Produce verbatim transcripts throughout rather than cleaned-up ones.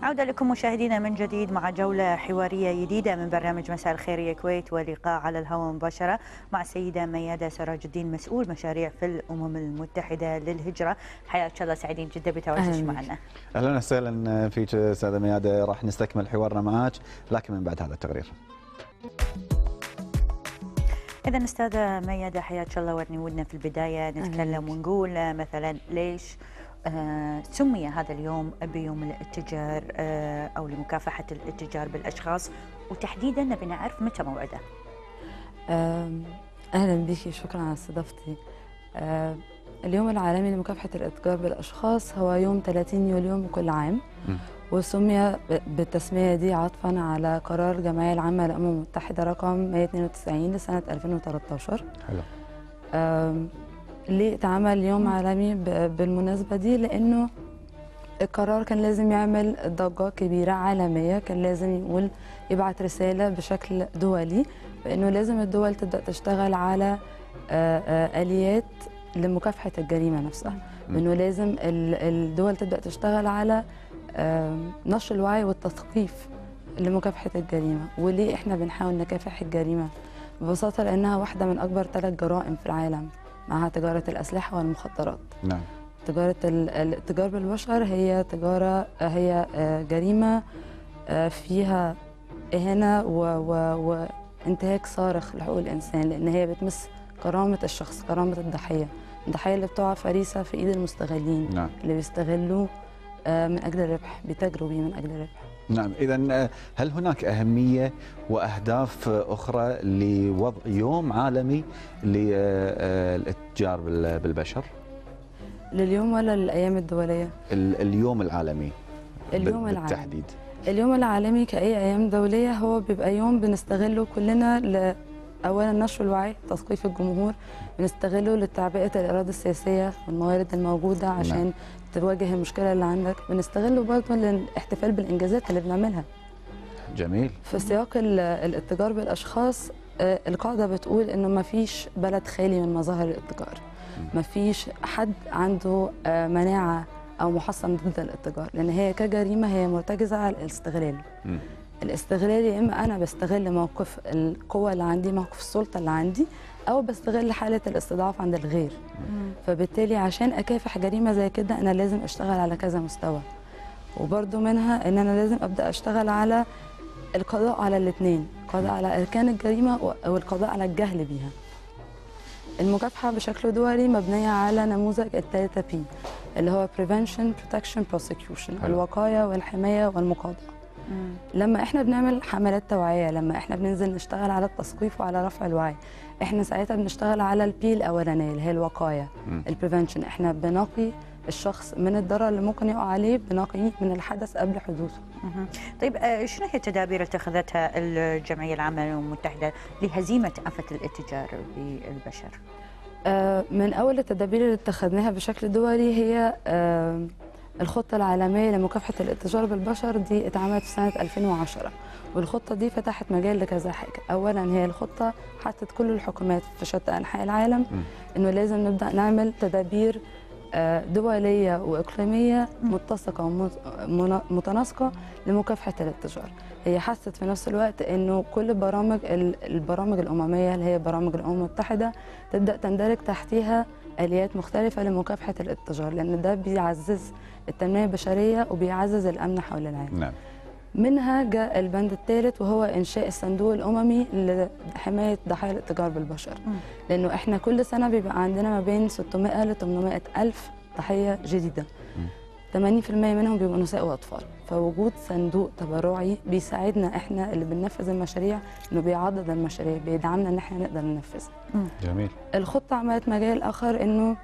عودة لكم مشاهدينا من جديد مع جولة حوارية جديدة من برنامج مساء الخير يا كويت، ولقاء على الهواء مباشرة مع السيدة ميادة سراج الدين، مسؤول مشاريع في الأمم المتحدة للهجرة. حياك الله، سعيدين جدا بتواجدك معنا. أهلا وسهلا فيك أستاذة ميادة، راح نستكمل حوارنا معك لكن من بعد هذا التقرير. إذا أستاذة ميادة حياك الله، ورني ودنا في البداية نتكلم ونقول مثلا ليش آه سمي هذا اليوم بيوم الاتجار آه أو لمكافحة الاتجار بالأشخاص، وتحديدا نبي نعرف متى موعده. أهلا بك، شكرا على استضافتي. آه اليوم العالمي لمكافحة الاتجار بالأشخاص هو يوم ثلاثين يوليو من كل عام، م. وسمي بالتسمية دي عطفا على قرار الجمعية العامة للأمم المتحدة رقم مئة واثنين وتسعين لسنة ألفين وثلاثة عشر. حلو. آه ليه اتعمل يوم عالمي بالمناسبة دي؟ لأنه القرار كان لازم يعمل ضجة كبيرة عالمية، كان لازم يقول يبعث رسالة بشكل دولي بأنه لازم الدول تبدأ تشتغل على آليات لمكافحة الجريمة نفسها، بأنه لازم الدول تبدأ تشتغل على نشر الوعي والتثقيف لمكافحة الجريمة. وليه احنا بنحاول نكافح الجريمة؟ ببساطة لأنها واحدة من أكبر ثلاث جرائم في العالم، معها تجارة الأسلحة والمخدرات. نعم. تجارة الاتجار بالبشر هي تجارة، هي جريمة فيها إهانة وانتهاك صارخ لحقوق الإنسان، لأن هي بتمس كرامة الشخص، كرامة الضحية، الضحية اللي بتقع فريسة في إيد المستغلين. نعم. اللي بيستغلوه من أجل الربح، بيتاجروا بيه من أجل الربح. نعم. إذا هل هناك أهمية وأهداف أخرى لوضع يوم عالمي للاتجار بالبشر؟ لليوم ولا للأيام الدولية؟ اليوم العالمي اليوم بالتحديد. العالمي. اليوم العالمي كأي أيام دولية هو بيبقى يوم بنستغله كلنا ل أولا نشر الوعي، تثقيف الجمهور، بنستغله لتعبئة الإرادة السياسية والموارد الموجودة عشان نعم. تواجه المشكلة اللي عندك، بنستغله برضه للاحتفال بالإنجازات اللي بنعملها. جميل. في سياق الاتجار بالأشخاص القاعدة بتقول إنه ما فيش بلد خالي من مظاهر الاتجار، ما فيش حد عنده مناعة أو محصن ضد الاتجار، لأن هي كجريمة هي مرتكزة على الاستغلال. م. الاستغلال يا إما أنا بستغل موقف القوة اللي عندي، موقف السلطة اللي عندي، أو بستغل حالة الاستضعاف عند الغير. مم. فبالتالي عشان أكافح جريمة زي كده أنا لازم أشتغل على كذا مستوى، وبرضو منها إن أنا لازم أبدأ أشتغل على القضاء على الاثنين، القضاء على أركان الجريمة والقضاء على الجهل بيها. المكافحة بشكل دولي مبنية على نموذج الثلاثة بي اللي هو Prevention, Protection, Prosecution، الوقاية والحماية والمقاضاة. مم. لما احنا بنعمل حملات توعية، لما احنا بننزل نشتغل على التثقيف وعلى رفع الوعي، احنا ساعتها بنشتغل على البي الاولانيه اللي هي الوقايه، البريفنشن. احنا بنقي الشخص من الضرر اللي ممكن يقع عليه، بنقيه من الحدث قبل حدوثه. طيب شنو هي التدابير اللي اتخذتها الجمعيه العامه للامم المتحده لهزيمه آفة الاتجار بالبشر؟ آه من اول التدابير اللي اتخذناها بشكل دولي هي آه الخطة العالمية لمكافحة الاتجار بالبشر. دي اتعملت في سنة ألفين وعشرة، والخطة دي فتحت مجال لكذا حاجة. أولا هي الخطة حطت كل الحكومات في شتى أنحاء العالم إنه لازم نبدأ نعمل تدابير دولية وإقليمية متسقة ومتناسقة لمكافحة الاتجار. هي حست في نفس الوقت إنه كل برامج البرامج الأممية اللي هي برامج الأمم المتحدة تبدأ تندرج تحتها آليات مختلفة لمكافحة الاتجار، لأن ده بيعزز التنمية البشرية وبيعزز الأمن حول العالم. نعم. منها جاء البند الثالث وهو إنشاء الصندوق الأممي لحماية ضحايا الاتجار بالبشر، م. لأنه إحنا كل سنة بيبقى عندنا ما بين ستمائة ل ثمانمائة ألف ضحية جديدة، ثمانين بالمئة منهم بيبقوا نساء وأطفال. فوجود صندوق تبرعي بيساعدنا إحنا اللي بننفذ المشاريع إنه بيعضد المشاريع، بيدعمنا إن إحنا نقدر ننفذها. جميل. الخطة عملت مجال آخر إنه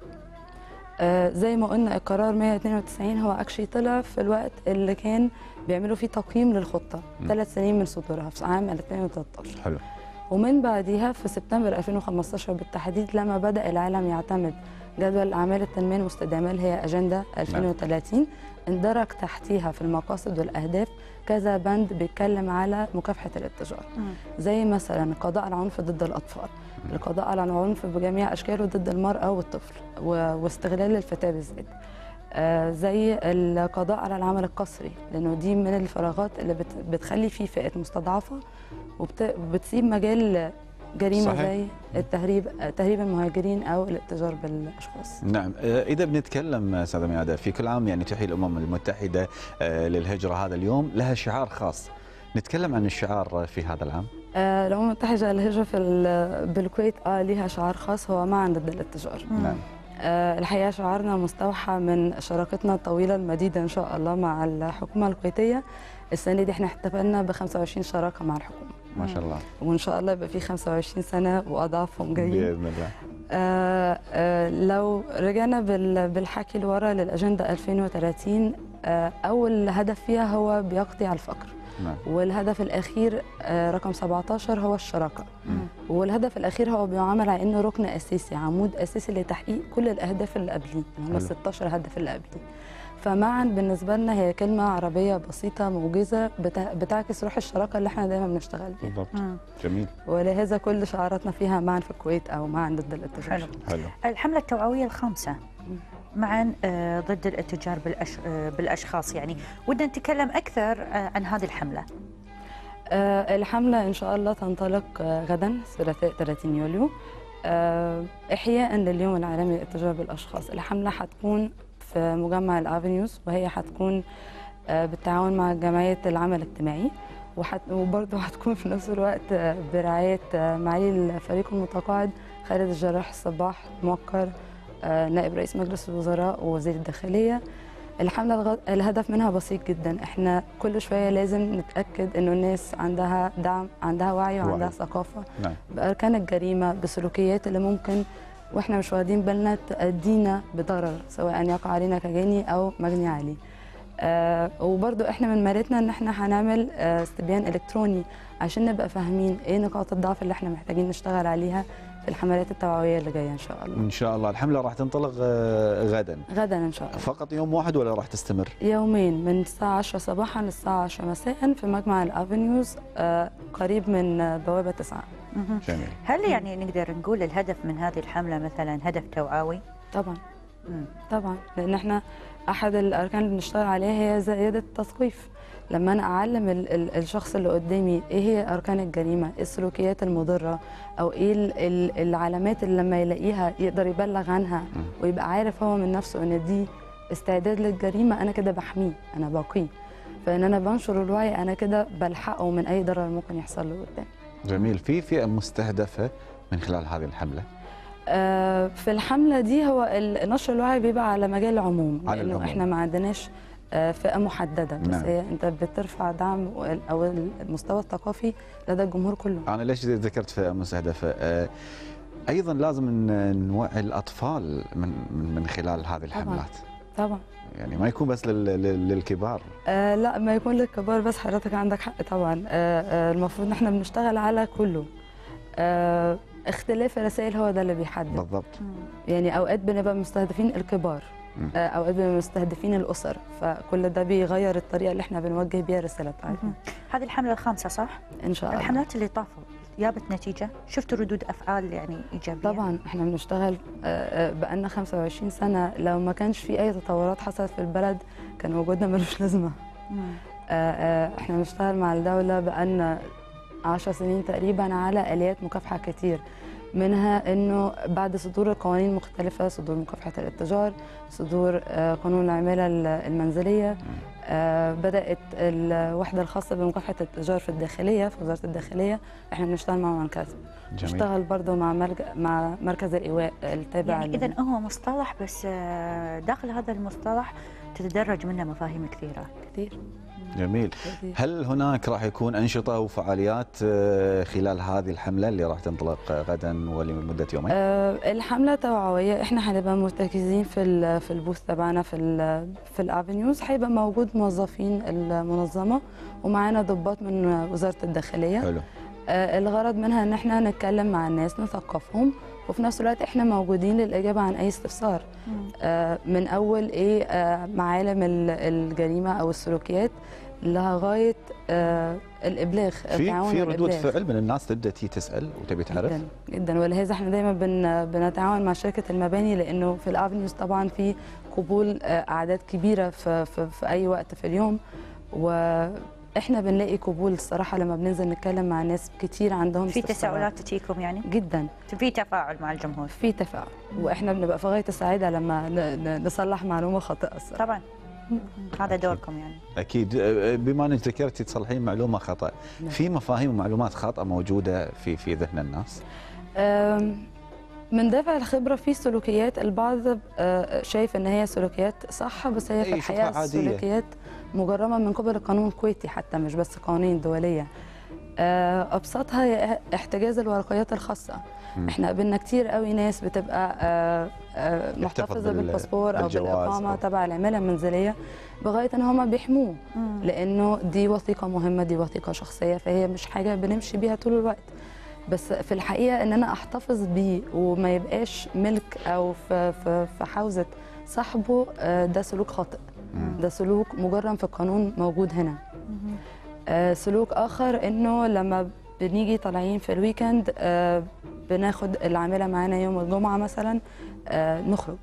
آه زي ما قلنا القرار مئة واثنين وتسعين هو أكشي طلع في الوقت اللي كان بيعملوا فيه تقييم للخطة ثلاث سنين من صدورها في عام ألفين وثلاثة عشر. حلو. ومن بعدها في سبتمبر ألفين وخمسة عشر بالتحديد لما بدأ العالم يعتمد جدول أعمال التنمية المستدامة اللي هي أجندة ألفين وثلاثين، اندرج تحتيها في المقاصد والأهداف كذا بند بيتكلم على مكافحة الاتجار، زي مثلا القضاء على العنف ضد الأطفال، القضاء على العنف بجميع أشكاله ضد المرأة والطفل واستغلال الفتاة بالذات، آه، زي القضاء على العمل القسري، لانه دي من الفراغات اللي بت- بتخلي فيه فئات مستضعفه وبت- وبتسيب مجال جريمه صحيح. زي التهريب، تهريب المهاجرين او الاتجار بالاشخاص. نعم. آه، إذا بنتكلم أستاذة ميادة، في كل عام يعني تحيي الأمم المتحدة آه، للهجرة هذا اليوم لها شعار خاص، نتكلم عن الشعار في هذا العام. آه، الأمم المتحدة للهجرة في ال- بالكويت آه ليها شعار خاص هو معا ضد الاتجار. نعم. آه، الحقيقة شعارنا مستوحى من شراكتنا الطويلة المديدة إن شاء الله مع الحكومة الكويتية. السنة دي احنا احتفلنا ب خمسة وعشرين شراكة مع الحكومة، ما شاء الله. وإن شاء الله يبقى في خمسة وعشرين سنة وأضعافهم جايين. بإذن الله. آه آه لو رجعنا بال- بالحكي لورا للأجندة ألفين وثلاثين، آه أول هدف فيها هو بيقضي على الفقر، نعم. والهدف الأخير آه رقم سبعة عشر هو الشراكة، والهدف الأخير هو بيعامل على إنه ركن أساسي، عمود أساسي لتحقيق كل الأهداف اللي قبليه، اللي هم حلو. ستاشر هدف اللي قبليه. فمعا بالنسبة لنا هي كلمة عربية بسيطة موجزة بتا- بتعكس روح الشراكة اللي احنا دايما بنشتغل بيها، بالضبط. مم. جميل. ولهذا كل شعاراتنا فيها معا في الكويت أو معا ضد الاتجار. حلو. حلو. الحملة التوعوية الخامسة معا آه، ضد الاتجار بالأش... آه، بالأشخاص، يعني ودنا نتكلم أكثر آه، عن هذه الحملة. آه، الحملة إن شاء الله تنطلق آه، غدا ثلاثاء ثلاثين يوليو، آه، إحياء لليوم العالمي للاتجار بالأشخاص. الحملة حتكون في مجمع الأفنيوز، وهي حتكون آه، بالتعاون مع جمعية العمل الاجتماعي، وحت... وبرضه هتكون في نفس الوقت آه، برعاية آه، معالي الفريق المتقاعد خالد الجراح الصباح موقر، آه، نائب رئيس مجلس الوزراء ووزير الداخلية. الحملة الغ... الهدف منها بسيط جدا، احنا كل شوية لازم نتأكد انه الناس عندها دعم، عندها وعي وعندها وعي. ثقافة نعم. بأركان الجريمة، بسلوكيات اللي ممكن واحنا مش واخدين بالنا تأدينا بضرر، سواء يقع علينا كجاني او مجني عليه. آه وبرضو احنا من مالتنا ان احنا هنعمل آه استبيان الكتروني عشان نبقى فاهمين ايه نقاط الضعف اللي احنا محتاجين نشتغل عليها في الحملات التوعوية اللي جاية ان شاء الله. إن شاء الله. الحملة راح تنطلق آه، غدا. غدا ان شاء الله. فقط يوم واحد ولا راح تستمر؟ يومين من الساعة عشرة صباحا للساعة عشرة مساء في مجمع الأفنيوز، آه، قريب من آه، بوابة تسعة. مهم. جميل. هل يعني نقدر نقول الهدف من هذه الحملة مثلا هدف توعوي؟ طبعا مم. طبعا، لأن احنا أحد الأركان اللي بنشتغل عليها هي زيادة التثقيف. لما أنا أعلم ال- ال- الشخص اللي قدامي إيه هي أركان الجريمة، إيه السلوكيات المضرة، أو إيه ال- ال- العلامات اللي لما يلاقيها يقدر يبلغ عنها ويبقى عارف هو من نفسه إن دي استعداد للجريمة، أنا كده بحميه، أنا باقيه. فإن أنا بنشر الوعي أنا كده بلحقه من أي ضرر ممكن يحصل له قدام. جميل. في فئة مستهدفة من خلال هذه الحملة؟ آه، في الحملة دي هو ال- نشر الوعي بيبقى على مجال العموم، على لأنه العموم. احنا ما عندناش آه، فئة محددة، بس نعم. هي انت بترفع دعم وال- او المستوى الثقافي لدى الجمهور كله. أنا ليش ذكرت فئة مستهدفة؟ آه، أيضا لازم ن- نوعي الأطفال من من من خلال هذه الحملات. طبعا. يعني ما يكون بس لل- لل- للكبار. آه لا، ما يكون للكبار بس، حضرتك عندك حق طبعا. آه آه المفروض ان احنا بنشتغل على كله. آه اختلاف الرسائل هو ده اللي بيحدد. بالضبط. يعني اوقات بنبقى مستهدفين الكبار، مم. آه اوقات بنبقى مستهدفين الاسر، فكل ده بيغير الطريقه اللي احنا بنوجه بيها الرساله بتاعتنا. مهم. هذه الحملة الخامسة صح؟ ان شاء الله. الحملات اللي طافوا جابت نتيجة؟ شفتوا ردود أفعال يعني إيجابية؟ طبعا احنا بنشتغل آه، آه، بقالنا خمسة وعشرين سنة، لو ما كانش في أي تطورات حصلت في البلد كان وجودنا ملوش لازمة. مم. آه، آه، احنا بنشتغل مع الدولة بقالنا عشر سنين تقريبا على آليات مكافحة كتير، منها انه بعد صدور القوانين المختلفة، صدور مكافحة الاتجار، صدور آه، قانون العمالة المنزلية، آه، بدأت الوحدة الخاصة بمكافحة الاتجار في الداخلية في وزارة الداخلية، احنا بنشتغل مع مركز. جميل. نشتغل برضه مع مرج... مع مركز الإيواء التابع يعني لل- إذا هو مصطلح، بس آه، داخل هذا المصطلح تتدرج منه مفاهيم كثيرة. كتير جميل. كتير. هل هناك راح يكون أنشطة وفعاليات آه، خلال هذه الحملة اللي راح تنطلق آه، غدا ولمدة يومين؟ آه الحملة توعوية، احنا هنبقى مرتكزين في ال- في البوث تبعنا في ال في الافنيوز، هيبقى موجود موظفين المنظمة ومعانا ضباط من وزارة الداخلية. حلو. آه الغرض منها ان احنا نتكلم مع الناس، نثقفهم، وفي نفس الوقت احنا موجودين للإجابة عن أي استفسار. آه من أول ايه آه معالم ال- الجريمة أو السلوكيات لغايه آه الابلاغ، في التعاون في ردود والإبلاغ. فعل من الناس تبدا تي تسال وتبي تعرف؟ جدا جدا، ولهذا احنا دايما بن بنتعاون مع شركه المباني، لانه في الافنيوز طبعا في قبول آه، اعداد كبيره في, في في اي وقت في اليوم، واحنا بنلاقي قبول الصراحه لما بننزل نتكلم مع ناس كتير عندهم في استفسارات. تساؤلات تجيكم يعني؟ جدا في تفاعل مع الجمهور؟ في تفاعل، واحنا بنبقى في غايه السعاده لما ن- ن- نصلح معلومه خاطئه الصراحه. طبعا هذا دوركم يعني. اكيد. بما انك ذكرتي تصلحين معلومه خطا، نعم. في مفاهيم ومعلومات خاطئه موجوده في في ذهن الناس؟ أم، من دافع الخبره في سلوكيات البعض آه، شايف ان هي سلوكيات صح، بس هي في أي، يشوفها الحقيقه عادية. سلوكيات مجرمه من قبل القانون الكويتي حتى، مش بس قوانين دوليه. آه، ابسطها هي احتجاز الورقيات الخاصه. مم. احنا قابلنا كتير قوي ناس بتبقى آه، آه، تحتفظ محتفظه بال- بالباسبور او بالجواز بالاقامه أو- تبع العماله المنزليه بغايه ان هم بيحموه، مم. لانه دي وثيقه مهمه، دي وثيقه شخصيه، فهي مش حاجه بنمشي بيها طول الوقت. بس في الحقيقه ان انا احتفظ بيه وما يبقاش ملك او في في في حوزه صاحبه، آه، ده سلوك خاطئ. مم. ده سلوك مجرم في القانون موجود هنا. مم. آه، سلوك اخر انه لما بنيجي طالعين في الويكند آه، بناخد العامله معانا يوم الجمعه مثلا، آه، نخرج.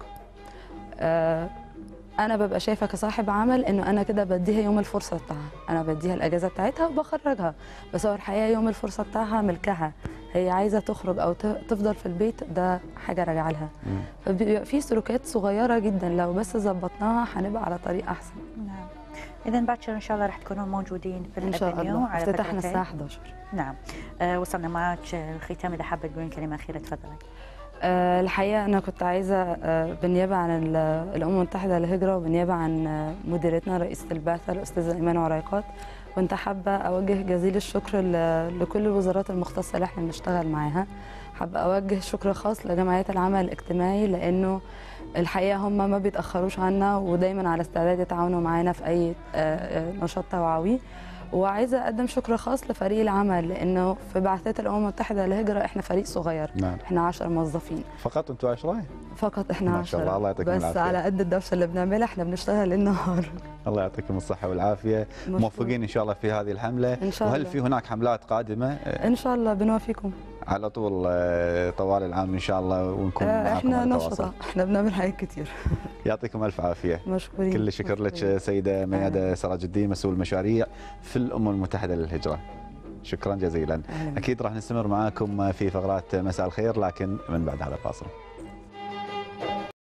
آه، انا ببقى شايفه كصاحب عمل انه انا كده بديها يوم الفرصه بتاعها، انا بديها الاجازه بتاعتها وبخرجها، بس هو الحقيقه يوم الفرصه بتاعها ملكها، هي عايزه تخرج او ت- تفضل في البيت، ده حاجه راجعه لها. مم. فبيبقى في سلوكيات صغيره جدا لو بس ظبطناها هنبقى على طريق احسن. نعم. إذا باكر إن شاء الله راح تكونون موجودين في ان شاء الأفنيو الله على افتتاحنا فترتين. الساعه احد عشر. نعم. آه وصلنا معك آه، الختام، إذا حابة تقولين كلمة أخيرة تفضلي. آه، الحقيقة أنا كنت عايزة آه، بالنيابة عن ال- الأمم المتحدة للهجرة وبالنيابة عن آه، مديرتنا رئيسة البعثة الأستاذة إيمان عريقات، كنت حابة أوجه جزيل الشكر ل- لكل الوزارات المختصة اللي احنا بنشتغل معاها. حابة أوجه شكر خاص لجمعيات العمل الاجتماعي، لأنه الحقيقة هم ما بيتأخروش عنا ودايما على استعداد يتعاونوا معانا في أي آه، آه، نشاط توعوي. وعايزة أقدم شكر خاص لفريق العمل، لأنه في بعثات الأمم المتحدة للهجرة احنا فريق صغير، نعم. احنا عشرة موظفين فقط انتم عشرة؟ فقط، احنا ما شاء الله، عشرة. الله يعطيكم بس العافية. على قد الدوشه اللي بنعملها احنا بنشتغل ليل نهار. الله يعطيكم الصحه والعافيه، مشكور. موفقين ان شاء الله في هذه الحمله. إن شاء وهل الله. في هناك حملات قادمه؟ آه، ان شاء الله بنوافيكم. على طول آه، طوال العام ان شاء الله، ونكون آه، معكم احنا على تواصل. نشطة، احنا بنعمل حاجات كتير. يعطيكم الف عافيه. مشكورين. كل شكر لك مشكورين. سيده ميادة سراج الدين، مسؤول مشاريع في الامم المتحده للهجره. شكرا جزيلا. أهلاً. اكيد راح نستمر معاكم في فقرات مساء الخير، لكن من بعد هذا الفاصل.